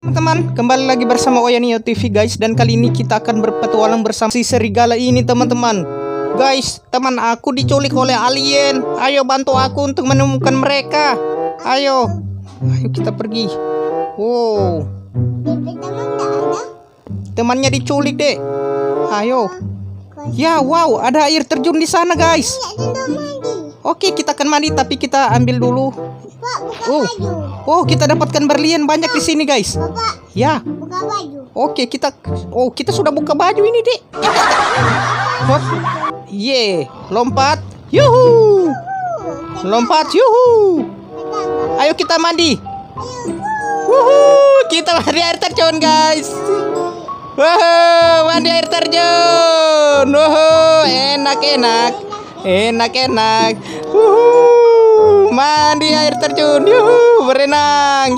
Teman-teman, kembali lagi bersama Oyanio TV guys. Dan kali ini kita akan berpetualang bersama si serigala ini teman-teman. Guys, teman aku diculik oleh alien. Ayo bantu aku untuk menemukan mereka. Ayo kita pergi. Wow, temannya diculik dek. Ayo. Ya wow, ada air terjun di sana guys. Oke, kita akan mandi tapi kita ambil dulu. Oh, kita dapatkan berlian banyak di sini guys. Ya. Buka baju. Oke, kita sudah buka baju ini dek. Hop. Lompat. Yuhu. Lompat, yuhu. Ayo kita mandi. Wuhu, kita mandi air terjun guys. Wow, mandi air terjun. Wow, enak. Mandi air terjun. Yuhu, berenang.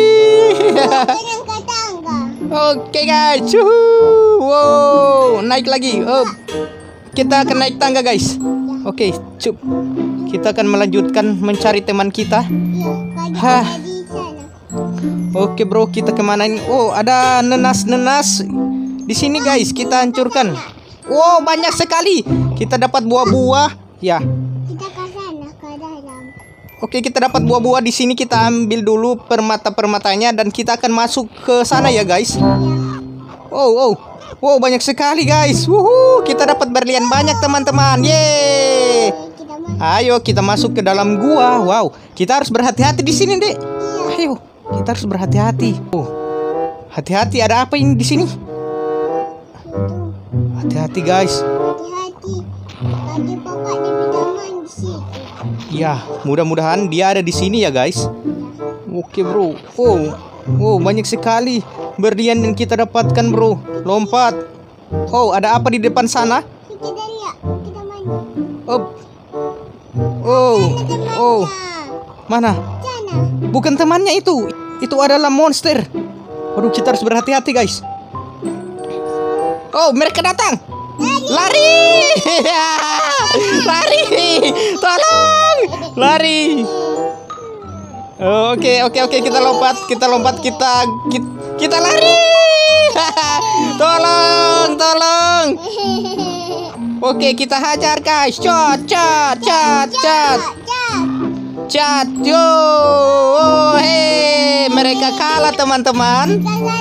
Oke guys. Yuhu. Wow, naik lagi. Kita akan naik tangga guys. Oke, kita akan melanjutkan mencari teman kita. Oke bro, kita kemana ini? Oh, ada nenas di sini guys. Kita hancurkan. Wow, banyak sekali. Kita dapat buah-buah. Ya. Kita ke sana, ke dalam. Oke, kita dapat buah-buah di sini. Kita ambil dulu permata-permatanya dan kita akan masuk ke sana ya guys. Wow, banyak sekali guys. Wuhu, kita dapat berlian banyak teman-teman. Yeay. Ayo kita masuk ke dalam gua. Wow, kita harus berhati-hati di sini, Dek. Ayo, kita harus berhati-hati. Hati-hati, ada apa ini di sini? Hati-hati guys. Hati-hati. Tadi bapak di bidangan di situ. Ya, mudah-mudahan dia ada di sini ya guys. Oke bro. Oh, banyak sekali berlian yang kita dapatkan bro. Lompat. Oh, ada apa di depan sana? Kita lihat, kita main. Mana? Sana. Bukan temannya itu. Itu adalah monster. Waduh, kita harus berhati-hati guys. Oh, mereka datang. Lari. Lari. Tolong. Lari. Oke, kita lompat, kita lari. Tolong. Oke, kita hajar guys. Cat. Yo. Mereka kalah teman-teman.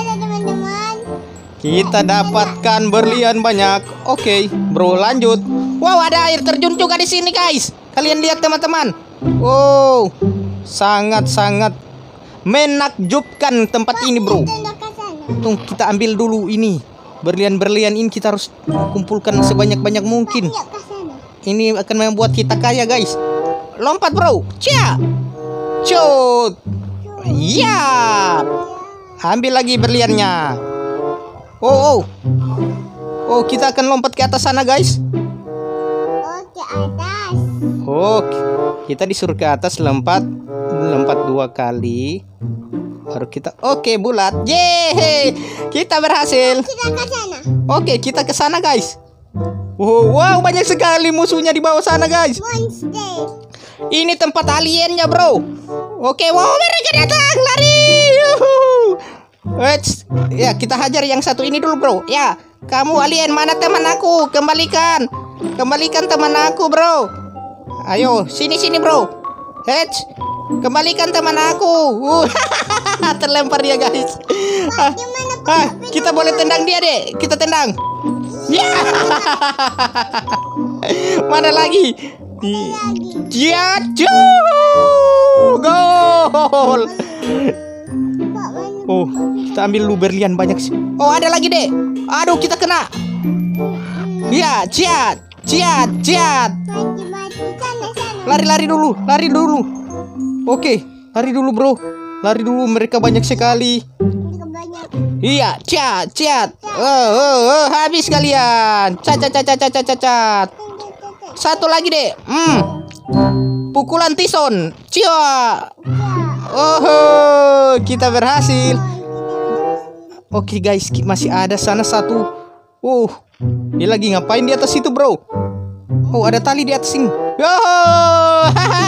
Kita dapatkan berlian banyak. Oke, bro, lanjut. Wow, ada air terjun juga di sini guys. Kalian lihat teman-teman. Wow, sangat menakjubkan tempat ini bro. Tunggu, kita ambil dulu ini. Berlian-berlian ini kita harus kumpulkan sebanyak-banyak mungkin. Ini akan membuat kita kaya guys. Lompat bro. Cut. Ya. Ambil lagi berliannya. Oh, kita akan lompat ke atas sana guys. Ke atas. Oke, kita disuruh ke atas, lompat 2 kali. Baru kita, bulat. Yeay, kita berhasil. Kita ke sana. Oke, kita ke sana guys. Wow, banyak sekali musuhnya di bawah sana guys. Monster. Ini tempat aliennya bro. Oke, wow, mereka datang, lari. Ya, kita hajar yang satu ini dulu bro. Ya, kamu alien, mana teman aku? Kembalikan teman aku bro. Ayo, sini bro. Kembalikan teman aku. Terlempar dia guys. Kita boleh tendang dia deh. Kita tendang. Ya. Mana lagi? Gol. Oh, kita ambil dulu berlian banyak sih. Oh, ada lagi deh. Aduh, kita kena. Ya, ciat. Lari dulu. Oke, lari dulu bro. Mereka banyak sekali. Iya, ciat. Habis kalian. Cat. Satu lagi deh. Pukulan tison. Kita berhasil. Oke guys, masih ada sana satu. Dia lagi ngapain di atas itu bro? Ada tali di atas sini.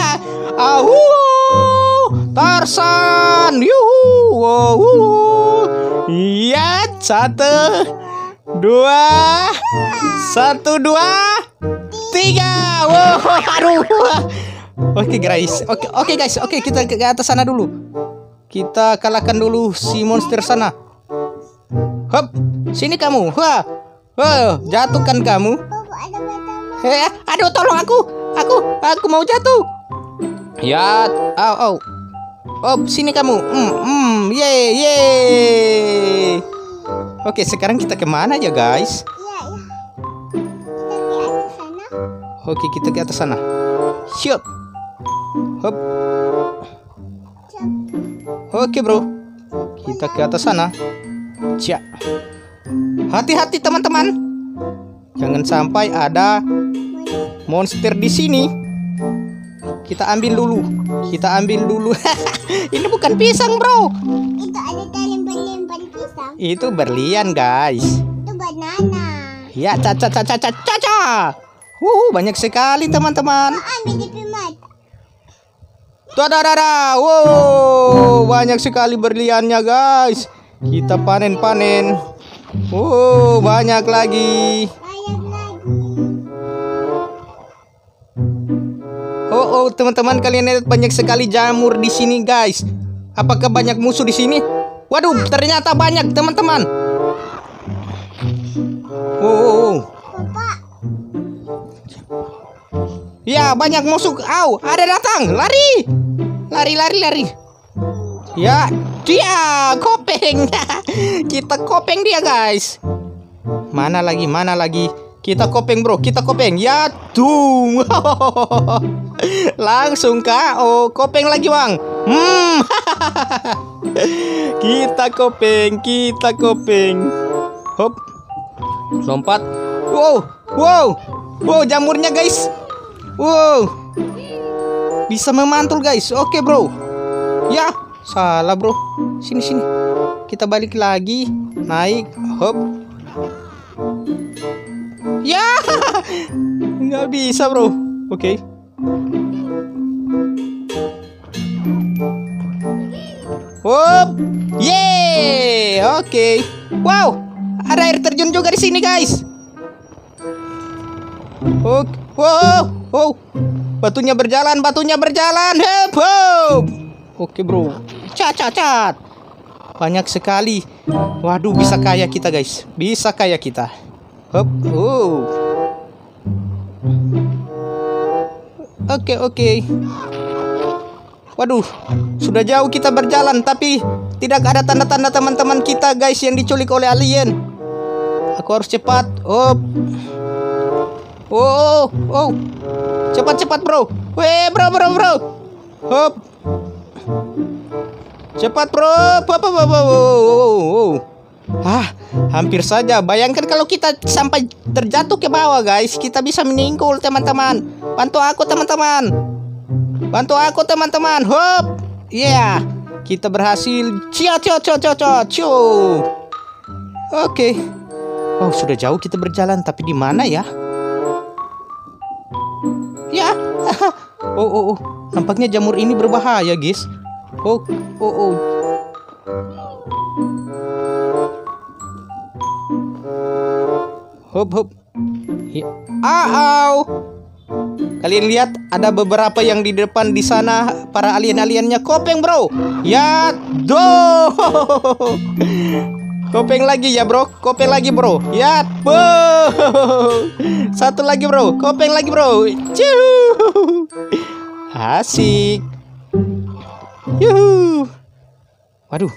Tarzan. Yuhu. Wow. Iya, 1, 2, 1, 2, 3. Wow, aduh. Oke guys, oke guys, oke kita ke atas sana dulu. Kita kalahkan dulu si monster sana. Hop, sini kamu. Wah, jatuhkan kamu. Papa ada pertama. Aduh, tolong aku mau jatuh. Ya, au. Oh, sini kamu. Ye. Oke, sekarang kita kemana ya guys? Iya. Kita ke atas sana. Oke, kita ke atas sana. Siap. Hop. Oke bro, kita ke atas sana. Siap. Hati-hati teman-teman, jangan sampai ada monster di sini. Kita ambil dulu. Ini bukan pisang bro. Itu ada tali berlempar pisang. Itu berlian guys. Itu banana. Ya, caca. Banyak sekali teman-teman. Ambil di pimat. Tuh ada. Wow, banyak sekali berliannya guys. Kita panen. Banyak lagi. Banyak lagi. Teman-teman, kalian lihat banyak sekali jamur di sini guys. Apakah banyak musuh di sini? Waduh, ternyata banyak teman-teman. Papa. Ya, banyak musuh. Ada datang. Lari. Ya, dia kopeng. Kita kopeng dia guys. Mana lagi? Kita kopeng bro, ya tuh. Langsung KO. Kopeng lagi bang. Kita kopeng. Hop. Lompat. Wow, jamurnya guys. Wow. Bisa memantul guys. Oke bro. Ya, salah bro. Sini. Kita balik lagi. Naik. Hop. Ya, nggak bisa bro. Oke. Hop. Yeay. Oke. Wow. Ada air terjun juga di sini guys. Wow. Batunya berjalan. Hop. Oke bro. Cat. Banyak sekali. Waduh, bisa kaya kita guys. Hop. Oke. Waduh, sudah jauh kita berjalan, tapi tidak ada tanda-tanda teman-teman kita guys yang diculik oleh alien. Aku harus cepat. Hop. Cepat bro. Bro. Hop. Cepat bro. Hampir saja. Bayangkan kalau kita sampai terjatuh ke bawah guys, kita bisa meninggal teman-teman. Bantu aku teman-teman. Hop. Yeah. Kita berhasil. Oke. Sudah jauh kita berjalan, tapi di mana ya? Ya. Nampaknya jamur ini berbahaya guys. Hop. Kalian lihat ada beberapa yang di depan di sana, para alien-aliennya kopeng bro. Ya, kopeng lagi ya bro. Ya, satu lagi bro. Kopeng lagi bro. Asik. Yuhu. Waduh.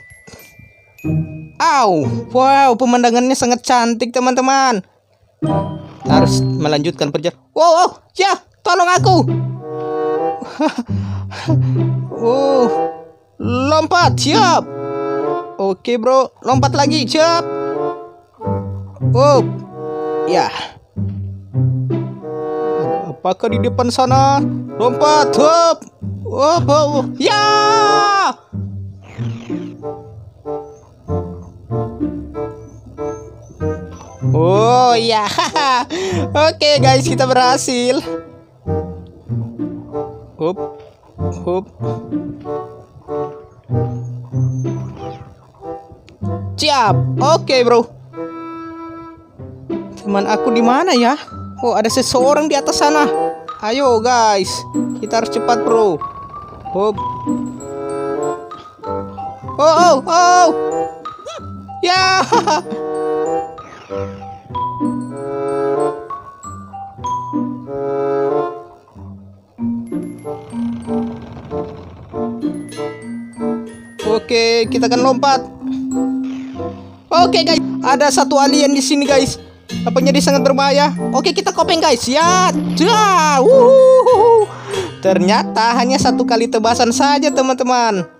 Wow, pemandangannya sangat cantik teman-teman. Harus melanjutkan perjalanan. Wow, ya, tolong aku. Lompat, siap. Oke bro, lompat lagi, siap. Ya. Apakah di depan sana? Lompat, hop. Ya. Ya. Oke guys, kita berhasil. Hop. Siap. Oke, bro. Teman aku di mana ya? Oh, ada seseorang di atas sana. Ayo, guys. Kita harus cepat, bro. Hop. Oh. Ya. Oke, kita akan lompat. Oke, guys, ada satu alien di sini, guys. Apanya dia sangat berbahaya. Oke, kita kopeng, guys. Ya, Ternyata hanya satu kali tebasan saja, teman-teman.